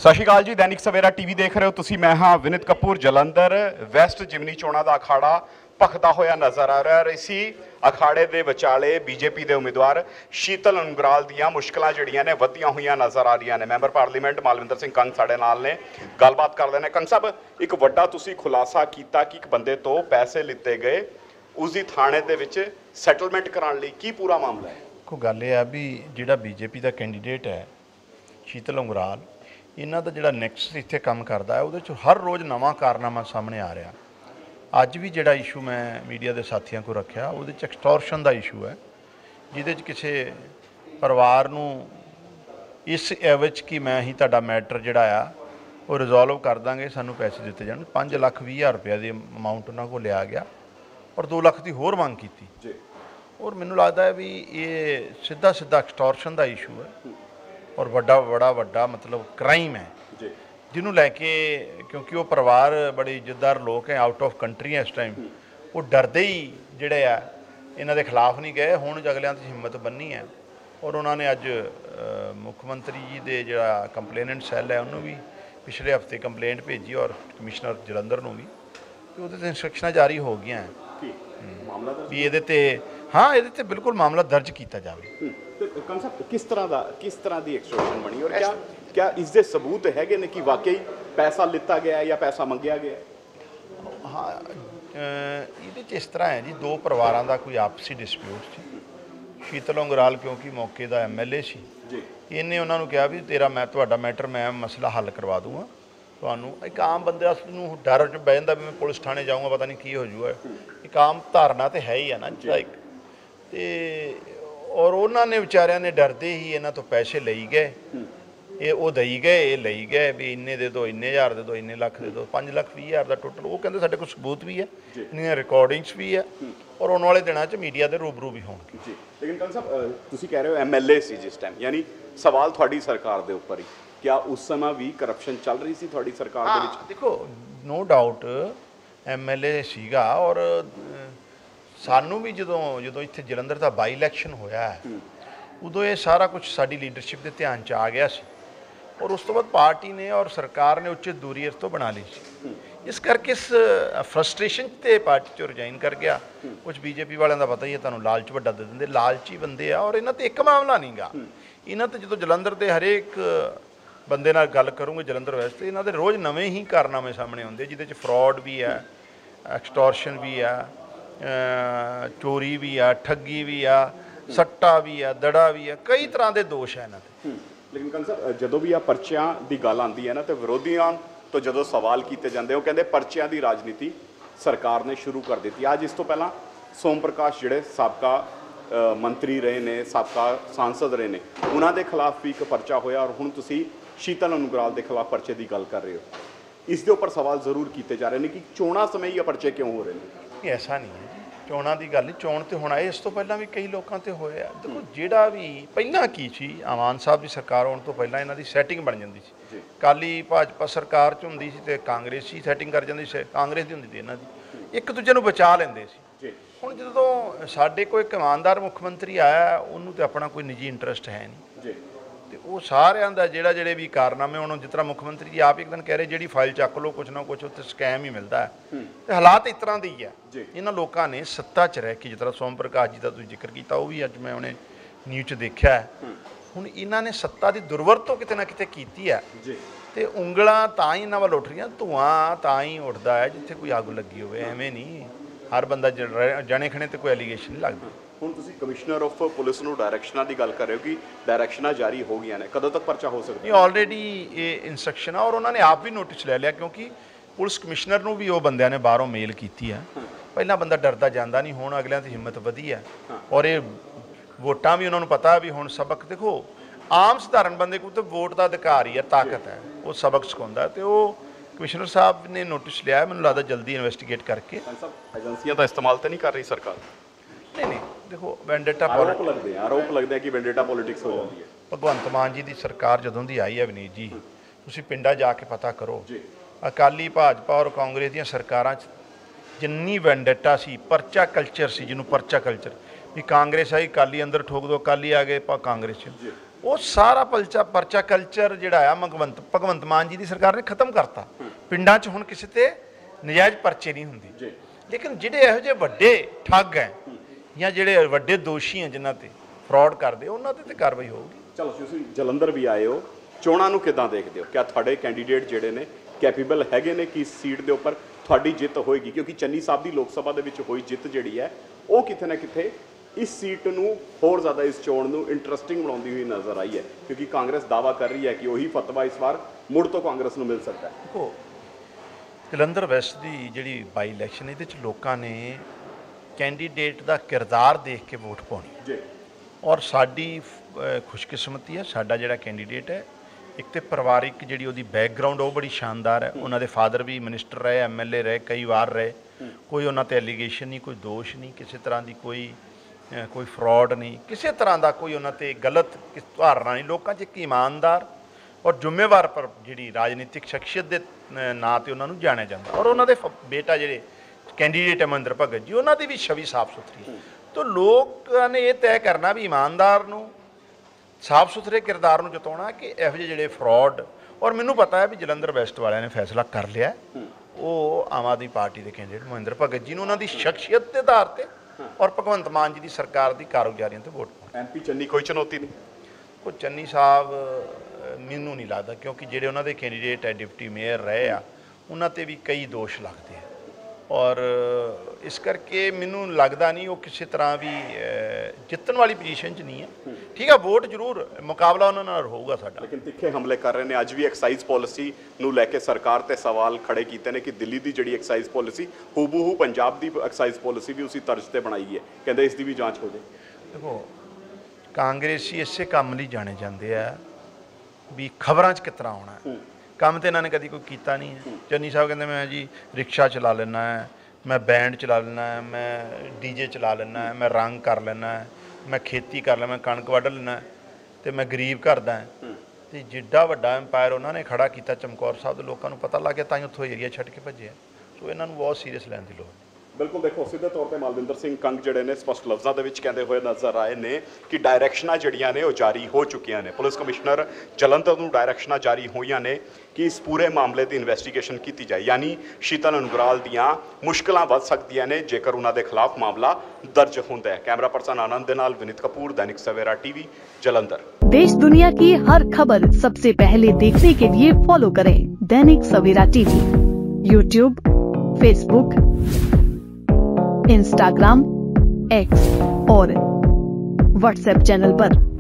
ਸਤਿ ਸ਼੍ਰੀ ਅਕਾਲ ਜੀ। दैनिक सवेरा टीवी देख रहे हो तुसी। मैं हाँ विनित कपूर। जलंधर वैस्ट जिमनी चोणां दा अखाड़ा भखदा होया नज़र आ रहा है। इसी अखाड़े दे विचाले बीजेपी के उम्मीदवार शीतल ਉਂਗਰਾਲ ਦੀਆਂ ਮੁਸ਼ਕਲਾਂ ਜਿਹੜੀਆਂ ਨੇ ਵਧੀਆਂ ਹੋਈਆਂ ਨਜ਼ਰ ਆ ਰਹੀਆਂ ਨੇ। ਮੈਂਬਰ ਪਾਰਲੀਮੈਂਟ ਮਾਲਵਿੰਦਰ ਸਿੰਘ ਕੰਗ ਸਾਡੇ ਨਾਲ ਨੇ, ਗੱਲਬਾਤ ਕਰਦੇ ਨੇ। ਕੰਗ ਸਾਹਿਬ, ਇੱਕ ਵੱਡਾ ਤੁਸੀਂ ਖੁਲਾਸਾ ਕੀਤਾ ਕਿ ਇੱਕ ਬੰਦੇ ਤੋਂ ਪੈਸੇ ਲਿੱਤੇ ਗਏ, ਉਸ ਦੀ ਥਾਣੇ ਦੇ ਵਿੱਚ ਸੈਟਲਮੈਂਟ ਕਰਾਉਣ ਲਈ, ਕੀ ਪੂਰਾ ਮਾਮਲਾ ਹੈ? ਕੋਈ ਗੱਲ ਇਹ ਆ ਵੀ ਜਿਹੜਾ ਬੀਜੇਪੀ ਦਾ ਕੈਂਡੀਡੇਟ ਹੈ ਸ਼ੀਤਲ ਉਂਗਰਾਲ, ਇਹਨਾਂ ਦਾ ਜਿਹੜਾ ਨੈਕਸਟ ਇੱਥੇ ਕੰਮ ਕਰਦਾ ਹੈ ਉਹਦੇ 'ਚ ਹਰ ਰੋਜ਼ ਨਵਾਂ ਕਾਰਨਾਮਾ ਸਾਹਮਣੇ ਆ ਰਿਹਾ। ਅੱਜ ਵੀ ਜਿਹੜਾ ਇਸ਼ੂ ਮੈਂ ਮੀਡੀਆ ਦੇ ਸਾਥੀਆਂ ਕੋਲ ਰੱਖਿਆ ਉਹਦੇ 'ਚ ਐਕਸਟੋਰਸ਼ਨ ਦਾ ਇਸ਼ੂ ਹੈ, ਜਿਹਦੇ 'ਚ ਕਿਸੇ ਪਰਿਵਾਰ ਨੂੰ ਇਸ ਵਿੱਚ ਕਿ ਮੈਂ ਹੀ ਤੁਹਾਡਾ ਮੈਟਰ ਜਿਹੜਾ ਆ ਉਹ ਰਿਜ਼ੋਲਵ ਕਰ ਦਾਂਗੇ, ਸਾਨੂੰ ਪੈਸੇ ਦਿੱਤੇ ਜਾਣ। 5,20,000 ਰੁਪਏ ਦੀ ਅਮਾਊਂਟ ਉਹਨਾਂ ਕੋਲ ਲਿਆ ਗਿਆ ਔਰ 2 ਲੱਖ ਦੀ ਹੋਰ ਮੰਗ ਕੀਤੀ ਜੀ। ਔਰ ਮੈਨੂੰ ਲੱਗਦਾ ਹੈ ਵੀ ਇਹ ਸਿੱਧਾ ਐਕਸਟੋਰਸ਼ਨ ਦਾ ਇਸ਼ੂ ਹੈ ਔਰ ਵੱਡਾ ਮਤਲਬ ਕ੍ਰਾਈਮ ਹੈ ਜੀ, ਜਿਹਨੂੰ ਲੈ ਕੇ ਕਿਉਂਕਿ ਉਹ ਪਰਿਵਾਰ ਬੜੇ ਇੱਜ਼ਤਦਾਰ ਲੋਕ ਹੈ, ਆਊਟ ਆਫ ਕੰਟਰੀ ਹੈ ਇਸ ਟਾਈਮ, ਉਹ ਡਰਦੇ ਹੀ ਜਿਹੜੇ ਆ ਇਹਨਾਂ ਦੇ ਖਿਲਾਫ ਨਹੀਂ ਗਏ। ਹੁਣ ਅਗਲਿਆਂ ਦੀ ਹਿੰਮਤ ਬੰਨੀ ਹੈ ਔਰ ਉਹਨਾਂ ਨੇ ਅੱਜ ਮੁੱਖ ਮੰਤਰੀ ਜੀ ਦੇ ਜਿਹੜਾ ਕੰਪਲੇਨੈਂਟ ਸੈੱਲ ਹੈ ਉਹਨੂੰ ਵੀ ਪਿਛਲੇ ਹਫ਼ਤੇ ਕੰਪਲੇਂਟ ਭੇਜੀ ਔਰ ਕਮਿਸ਼ਨਰ ਜਲੰਧਰ ਨੂੰ ਵੀ, ਤੇ ਉਹਦੇ 'ਤੇ ਇੰਸਟਰਕਸ਼ਨਾਂ ਜਾਰੀ ਹੋ ਗਈਆਂ ਵੀ ਇਹਦੇ 'ਤੇ ਇਹਦੇ 'ਤੇ ਬਿਲਕੁਲ ਮਾਮਲਾ ਦਰਜ ਕੀਤਾ ਜਾਵੇ। ਕਨਸੈਪਟ ਕਿਸ ਤਰ੍ਹਾਂ ਦੀ ਐਕਸਟੋਰਸ਼ਨ ਬਣੀ ਔਰ क्या इसके सबूत है ने कि वाकई पैसा लिता गया है या पैसा मंगया गया? हाँ, ये इस तरह है जी, 2 परिवारों का कोई आपसी डिस्प्यूट सी। शीतल ਉਂਗਰਾਲ क्योंकि मौके का MLA सी जी, इन्हें उन्होंने कहा भी तेरा मैं तुहाडा मैटर मैं मसला हल करवा दूँगा। ਤੁਹਾਨੂੰ एक आम बंदे ਨੂੰ डर च बह जाता भी मैं पुलिस थाने जाऊँगा पता नहीं की हो जाऊगा, एक आम धारणा तो है ही है ना लाइक। और उन्होंने विचारिया ने डरते ही इन्हों तो पैसे ले गए, ये वो दई गए, ये लई गए भी इन्ने दे दो, इन्ने हज़ार दे दो, इन्ने लख दे दो। 5,20,000 का टोटल वो कहते साढ़े कोल सबूत भी है, इन्नियां रिकॉर्डिंग्स भी है और आने वाले दिनों च मीडिया के रूबरू भी होणगे जी। लेकिन कंग साहब तुसीं कह रहे हो MLA सी जिस टाइम, यानी सवाल थोड़ी सरकार के उपर ही, क्या उस समय भी करप्शन चल रही सी थोड़ी सरकार दे विच? देखो नो डाउट MLA सीगा और सानू भी जो इत्थे जलंधर का बाई इलैक्शन होया है उदों ये सारा कुछ साडी लीडरशिप के ध्यान च आ गया सी और उस तो बाद पार्टी ने और सरकार ने उचित दूरी इस तो बना ली सी। इस करके इस फ्रस्ट्रेशन ते पार्टी चो रिजाइन कर गया। कुछ बीजेपी वालों का पता ही है, तुहानूं लालच वड्डा दे दिंदे, लालची बंदे आ। और इन्हां ते एक मामला नहीं गा, इन्हां ते जो जलंधर के हरेक बंदे नाल गल करूँगे जलंधर वैसे इन्हां दे रोज़ नवे ही कारनामे सामने आउंदे, जिहदे च फ्रॉड भी है, एक्सटॉर्शन भी है, चोरी भी है, ठगी भी है, सट्टा भी है, दड़ा भी है, कई तरह के दोष है इन्हां ते। लेकिन कंग साहब जो भी आ परचियां की गल आती है ना, तो विरोधियों तो जो सवाल किए जाते वो कहते परचियां की राजनीति सरकार ने शुरू कर दी। आज इस तो पहला सोम प्रकाश जिहड़े साबका मंत्री रहे ने, साबका सांसद रहे ने, उन्होंने खिलाफ भी एक परचा होया और हुण तुसीं शीतल ਉਂਗਰਾਲ के खिलाफ परचे की गल कर रहे हो। इसके उपर सवाल जरूर किए जा रहे हैं कि चोणां समय ये परचे क्यों हो रहे हैं? ऐसा नहीं है जी, चोणां की गल नहीं, चोण तो होना है, इस तो पहला भी कई लोगों ते होया। देखो जिहड़ा भी पहला की सी, मान साहब की सरकार होने तो पहला इन्हां दी सैटिंग बन जाती सी। अकाली भाजपा सरकार च हुंदी सी ते कांग्रेस ही सैटिंग कर जाती सी, कांग्रेस दी हुंदी सी, इन्हां दी एक दूजे नूं बचा लैंदे सी। हुण जदों साडे कोई एक ईमानदार मुख मंत्री आया, उन्होंने तो अपना कोई निजी इंटरस्ट है नहीं, तो वो सारिਆਂ ਦਾ ਜਿਹੜੇ भी कारनामे ਹੁਣ जिस तरह मुख मंत्री जी आप एक दिन कह रहे जी फाइल चक लो, कुछ ना कुछ उत्ते स्कैम ही मिलता है, तो हालात इस तरह की है। इन्होंने लोगों ने सत्ता च रह के जिस तरह सोम प्रकाश जी का तुसीं जिक्र किया, वो भी अज मैं उन्हें न्यूज़ च देखा है। हुण इन्होंने सत्ता की दुरवरतों किते ना किते कीती है, तो ਉਂਗਲਾਂ ਤਾਂ ही इन्हां वल उठ रही, धुआं ਤਾਂ ही उठता है जिथे कोई अग लगी होवे। एवें नहीं हर बंदा जने खने तो कोई एलीगेशन नहीं लगता। ਹੁਣ ਤੁਸੀਂ ਕਮਿਸ਼ਨਰ ਆਫ ਪੁਲਿਸ ਨੂੰ ਡਾਇਰੈਕਸ਼ਨਾਂ ਦੀ ਗੱਲ ਕਰ ਰਹੇ ਹੋ ਕਿ ਡਾਇਰੈਕਸ਼ਨਾਂ ਜਾਰੀ ਹੋ ਗਈਆਂ ਨੇ, ਕਦੋਂ ਤੱਕ ਪਰਚਾ ਹੋ ਸਕਦਾ? ਨਹੀਂ ਆਲਰੇਡੀ ਇਹ ਇਨਸਟਰਕਸ਼ਨ ਆ ਔਰ ਉਹਨਾਂ ਨੇ ਆਪ ਵੀ ਨੋਟਿਸ ਲੈ ਲਿਆ, ਕਿਉਂਕਿ ਪੁਲਿਸ ਕਮਿਸ਼ਨਰ ਨੂੰ ਵੀ ਉਹ ਬੰਦਿਆਂ ਨੇ ਬਾਹਰੋਂ ਮੇਲ ਕੀਤੀ ਆ। ਪਹਿਲਾਂ ਬੰਦਾ ਡਰਦਾ ਜਾਂਦਾ ਨਹੀਂ, ਹੁਣ ਅਗਲਿਆਂ ਦੀ ਹਿੰਮਤ ਵਧੀ ਹੈ ਔਰ ਇਹ ਵੋਟਾਂ ਵੀ ਉਹਨਾਂ ਨੂੰ ਪਤਾ ਵੀ ਹੁਣ ਸਬਕ ਦੇਖੋ, ਆਮ ਸਧਾਰਨ ਬੰਦੇ ਕੋਲ ਤਾਂ ਵੋਟ ਦਾ ਅਧਿਕਾਰ ਹੀ ਹੈ, ਤਾਕਤ ਹੈ, ਉਹ ਸਬਕ ਸਿਖਾਉਂਦਾ, ਤੇ ਉਹ ਕਮਿਸ਼ਨਰ ਸਾਹਿਬ ਨੇ ਨੋਟਿਸ ਲਿਆ। ਮੈਨੂੰ ਲੱਗਦਾ ਜਲਦੀ ਇਨਵੈਸਟੀਗੇਟ ਕਰਕੇ ਏਜੰਸੀਆਂ ਦਾ ਇਸਤੇਮਾਲ ਤਾਂ ਨਹੀਂ ਕਰ ਰਹੀ ਸਰਕਾਰ? नहीं देखो वेंडेटा आरोप लगते हैं कि वेंडेटा पॉलिटिक्स हो जाती है। भगवंत मान जी की सरकार जदों दी आई है विनीत जी, तुसीं पिंडां जाके पता करो, अकाली भाजपा और कांग्रेस दी सरकारां जिन्नी वेंडेटा सी, परचा कल्चर सी, जिन्हों परचा कल्चर भी कांग्रेस आई अकाली अंदर ठोक दो, अकाली आ गए कांग्रेस, ਉਹ ਸਾਰਾ ਪਰਚਾ ਕਲਚਰ ਜਿਹੜਾ ਆ ਭਗਵੰਤ ਮਾਨ ਜੀ ਦੀ ਸਰਕਾਰ ਨੇ ਖਤਮ ਕਰਤਾ। ਪਿੰਡਾਂ 'ਚ ਹੁਣ ਕਿਸੇ ਤੇ ਨਜਾਇਜ਼ ਪਰਚੇ ਨਹੀਂ ਹੁੰਦੇ। ਲੇਕਿਨ ਜਿਹੜੇ ਇਹੋ ਜਿਹੇ ਵੱਡੇ ਠੱਗ ਹੈ ਜਾਂ ਜਿਹੜੇ ਵੱਡੇ ਦੋਸ਼ੀ ਹੈ ਜਿਨ੍ਹਾਂ ਤੇ ਫਰਾਡ ਕਰਦੇ, ਉਹਨਾਂ ਤੇ ਕਾਰਵਾਈ ਹੋਊਗੀ। ਚਲੋ ਤੁਸੀਂ ਜਲੰਧਰ ਵੀ ਆਏ ਹੋ, ਚੋਣਾਂ ਨੂੰ ਕਿੱਦਾਂ ਦੇਖਦੇ ਹੋ? ਕਿਆ ਤੁਹਾਡੇ ਕੈਂਡੀਡੇਟ ਜਿਹੜੇ ਨੇ ਕੈਪੇਬਲ ਹੈਗੇ ਨੇ ਕਿ ਸੀਟ ਦੇ ਉੱਪਰ ਤੁਹਾਡੀ ਜਿੱਤ ਹੋਏਗੀ? ਕਿਉਂਕਿ ਚੰਨੀ ਸਾਹਿਬ ਦੀ ਲੋਕ ਸਭਾ ਦੇ ਵਿੱਚ ਹੋਈ ਜਿੱਤ ਜਿਹੜੀ ਹੈ ਉਹ ਕਿਤੇ ਨਾ ਕਿਤੇ ਇਸ ਸੀਟ ਨੂੰ ਹੋਰ ਜ਼ਿਆਦਾ, ਇਸ ਚੋਣ ਨੂੰ ਇੰਟਰਸਟਿੰਗ ਬਣਾਉਂਦੀ ਹੋਈ ਨਜ਼ਰ ਆਈ ਹੈ, ਕਿਉਂਕਿ ਕਾਂਗਰਸ ਦਾਅਵਾ ਕਰ ਰਹੀ ਹੈ ਕਿ ਉਹੀ ਫਤਵਾ ਇਸ ਵਾਰ ਮੁੜ ਤੋਂ ਕਾਂਗਰਸ ਨੂੰ ਮਿਲ ਸਕਦਾ ਹੈ। ਦੇਖੋ, ਜਲੰਧਰ ਵੈਸਟ ਦੀ ਜਿਹੜੀ ਬਾਈ ਇਲੈਕਸ਼ਨ, ਇਹਦੇ 'ਚ ਲੋਕਾਂ ਨੇ ਕੈਂਡੀਡੇਟ ਦਾ ਕਿਰਦਾਰ ਦੇਖ ਕੇ ਵੋਟ ਪਾਉਣੀ ਜੀ। ਔਰ ਸਾਡੀ ਖੁਸ਼ਕਿਸਮਤੀ ਹੈ, ਸਾਡਾ ਜਿਹੜਾ ਕੈਂਡੀਡੇਟ ਹੈ, ਇੱਕ ਤੇ ਪਰਿਵਾਰਿਕ ਜਿਹੜੀ ਉਹਦੀ ਬੈਕਗਰਾਊਂਡ ਉਹ ਬੜੀ ਸ਼ਾਨਦਾਰ ਹੈ। ਉਹਨਾਂ ਦੇ ਫਾਦਰ ਵੀ ਮਿਨਿਸਟਰ ਰਹੇ, MLA ਰਹੇ, ਕਈ ਵਾਰ ਰਹੇ। ਕੋਈ ਉਹਨਾਂ ਤੇ ਐਲੀਗੇਸ਼ਨ ਨਹੀਂ, ਕੋਈ ਦੋਸ਼ ਨਹੀਂ, ਕਿਸੇ ਤਰ੍ਹਾਂ ਦੀ ਕੋਈ ਫਰਾਡ ਨਹੀਂ, ਕਿਸੇ ਤਰ੍ਹਾਂ ਦਾ ਕੋਈ ਉਹਨਾਂ ਤੇ ਗਲਤ ਧਾਰਨਾ ਨਹੀਂ। ਲੋਕਾਂ 'ਚ ਇੱਕ ਇਮਾਨਦਾਰ ਔਰ ਜ਼ਿੰਮੇਵਾਰ ਪਰ ਜਿਹੜੀ ਰਾਜਨੀਤਿਕ ਸ਼ਖਸੀਅਤ ਦੇ ਨਾਂ 'ਤੇ ਉਹਨਾਂ ਨੂੰ ਜਾਣਿਆ ਜਾਂਦਾ। ਔਰ ਉਹਨਾਂ ਦੇ ਬੇਟਾ ਜਿਹੜੇ ਕੈਂਡੀਡੇਟ ਅਮਰਿੰਦਰ ਭਗਤ ਜੀ, ਉਹਨਾਂ ਦੀ ਵੀ ਛਵੀ ਸਾਫ਼ ਸੁਥਰੀ। ਤਾਂ ਲੋਕਾਂ ਨੇ ਇਹ ਤੈਅ ਕਰਨਾ ਵੀ ਇਮਾਨਦਾਰ ਨੂੰ, ਸਾਫ਼ ਸੁਥਰੇ ਕਿਰਦਾਰ ਨੂੰ ਜਿਤਾਉਣਾ ਕਿ ਇਹੋ ਜਿਹੇ ਜਿਹੜੇ ਫਰਾਡ। ਔਰ ਮੈਨੂੰ ਪਤਾ ਹੈ ਵੀ ਜਲੰਧਰ ਵੈਸਟ ਵਾਲਿਆਂ ਨੇ ਫੈਸਲਾ ਕਰ ਲਿਆ, ਉਹ ਆਮ ਆਦਮੀ ਪਾਰਟੀ ਦੇ ਕੈਂਡੀਡੇਟ ਮਹਿੰਦਰ ਭਗਤ ਜੀ ਨੂੰ ਉਹਨਾਂ ਦੀ ਸ਼ਖਸੀਅਤ ਦੇ ਆਧਾਰ 'ਤੇ ਔਰ ਭਗਵੰਤ ਮਾਨ ਜੀ ਦੀ ਸਰਕਾਰ ਦੀ ਕਾਰਗੁਜ਼ਾਰੀਆਂ 'ਤੇ ਵੋਟ ਪਾਉਣੀ। MP ਚੰਨੀ ਕੋਈ ਚੁਣੌਤੀ ਨਹੀਂ? ਉਹ ਚੰਨੀ ਸਾਹਿਬ ਮੈਨੂੰ ਨਹੀਂ ਲੱਗਦਾ, ਕਿਉਂਕਿ ਜਿਹੜੇ ਉਹਨਾਂ ਦੇ ਕੈਂਡੀਡੇਟ ਹੈ ਡਿਪਟੀ ਮੇਅਰ ਰਹੇ ਆ, ਉਹਨਾਂ 'ਤੇ ਵੀ ਕਈ ਦੋਸ਼ ਲੱਗਦੇ ਆ। ਔਰ ਇਸ ਕਰਕੇ ਮੈਨੂੰ ਲੱਗਦਾ ਨਹੀਂ ਉਹ ਕਿਸੇ ਤਰ੍ਹਾਂ ਵੀ ਜਿੱਤਣ ਵਾਲੀ ਪੋਜੀਸ਼ਨ 'ਚ ਨਹੀਂ ਹੈ। ਠੀਕ ਹੈ, ਵੋਟ ਜ਼ਰੂਰ ਮੁਕਾਬਲਾ ਉਹਨਾਂ ਨਾਲ ਹੋਊਗਾ ਸਾਡਾ। ਲੇਕਿਨ ਤਿੱਖੇ ਹਮਲੇ ਕਰ ਰਹੇ ਨੇ। ਅੱਜ ਵੀ ਐਕਸਾਈਜ਼ ਪਾਲਿਸੀ ਨੂੰ ਲੈ ਕੇ ਸਰਕਾਰ ਤੇ ਸਵਾਲ ਖੜੇ ਕੀਤੇ ਨੇ ਕਿ ਦਿੱਲੀ ਦੀ ਜਿਹੜੀ ਐਕਸਾਈਜ਼ ਪਾਲਿਸੀ ਹੂਬਹੂ ਪੰਜਾਬ ਦੀ ਐਕਸਾਈਜ਼ ਪਾਲਿਸੀ ਵੀ ਉਸੇ ਤਰਜ਼ ਤੇ ਬਣਾਈ ਹੈ, ਕਹਿੰਦੇ ਇਸ ਦੀ ਵੀ ਜਾਂਚ ਹੋ ਜਾਏ। ਦੇਖੋ, ਕਾਂਗਰਸੀ ਇਸੇ ਕੰਮ ਲਈ ਜਾਣੇ ਜਾਂਦੇ ਆ ਵੀ ਖਬਰਾਂ 'ਚ ਕਿਸ ਤਰ੍ਹਾਂ ਆਉਣਾ ਹੈ। ਕੰਮ ਤਾਂ ਇਹਨਾਂ ਨੇ ਕਦੀ ਕੋਈ ਕੀਤਾ ਨਹੀਂ ਹੈ। ਚੰਨੀ ਸਾਹਿਬ ਕਹਿੰਦੇ ਮੈਂ ਜੀ ਰਿਕਸ਼ਾ ਚਲਾ ਲੈਂਦਾ ਹੈ, ਮੈਂ ਬੈਂਡ ਚਲਾ ਲੈਂਦਾ ਹੈ, ਮੈਂ DJ ਚਲਾ ਲੈਂਦਾ ਹੈ, ਮੈਂ ਰੰਗ ਕਰ ਲੈਂਦਾ ਹੈ, ਮੈਂ ਖੇਤੀ ਕਰ ਲੈਂਦਾ, ਮੈਂ ਕਣਕ ਵੱਢ ਲੈਂਦਾ ਅਤੇ ਮੈਂ ਗਰੀਬ ਕਰਦਾ। ਅਤੇ ਜਿੱਡਾ ਵੱਡਾ ਐਮਪਾਇਰ ਉਹਨਾਂ ਨੇ ਖੜਾ ਕੀਤਾ ਚਮਕੌਰ ਸਾਹਿਬ ਦੇ, ਲੋਕਾਂ ਨੂੰ ਪਤਾ ਲੱਗ ਗਿਆ ਤਾਂ ਹੀ ਉੱਥੋਂ ਏਰੀਆ ਛੱਡ ਕੇ ਭੱਜਿਆ। ਸੋ ਇਹਨਾਂ ਨੂੰ ਬਹੁਤ ਸੀਰੀਅਸ ਲੈਣ ਦੀ ਲੋੜ। ਬਿਲਕੁਲ, ਦੇਖੋ ਸਿੱਧੇ ਤੌਰ ਤੇ ਮਾਲਵਿੰਦਰ ਸਿੰਘ ਕੰਗ ਜਿਹੜੇ ਨੇ ਸਪਸ਼ਟ ਲਫ਼ਜ਼ਾਂ ਦੇ ਵਿੱਚ ਕਹਿੰਦੇ ਹੋਏ ਨਜ਼ਰ ਆਏ ਨੇ ਕਿ ਡਾਇਰੈਕਸ਼ਨਾਂ ਜਿਹੜੀਆਂ ਨੇ ਉਹ ਜਾਰੀ ਹੋ ਚੁੱਕੀਆਂ ਨੇ। ਪੁਲਿਸ ਕਮਿਸ਼ਨਰ ਜਲੰਧਰ ਨੂੰ ਡਾਇਰੈਕਸ਼ਨਾਂ ਜਾਰੀ ਹੋਈਆਂ ਨੇ ਕਿ ਇਸ ਪੂਰੇ ਮਾਮਲੇ ਦੀ ਇਨਵੈਸਟੀਗੇਸ਼ਨ ਕੀਤੀ ਜਾਏ, ਯਾਨੀ ਸ਼ੀਤਲ ਉਂਗਰਾਲ ਦੀਆਂ ਮੁਸ਼ਕਲਾਂ ਵੱਧ ਸਕਦੀਆਂ ਨੇ ਜੇਕਰ ਉਹਨਾਂ ਦੇ ਖਿਲਾਫ ਮਾਮਲਾ ਦਰਜ ਹੁੰਦਾ ਹੈ। ਕੈਮਰਾ ਪਰਸਨ ਆਨੰਦ ਦੇ ਨਾਲ ਵਿਨੀਤ ਕਪੂਰ, दैनिक सवेरा TV, जलंधर। देश दुनिया की हर खबर सबसे पहले देखने के लिए फॉलो करें Dainik Savera TV, YouTube, Facebook, Instagram, X और WhatsApp चैनल पर।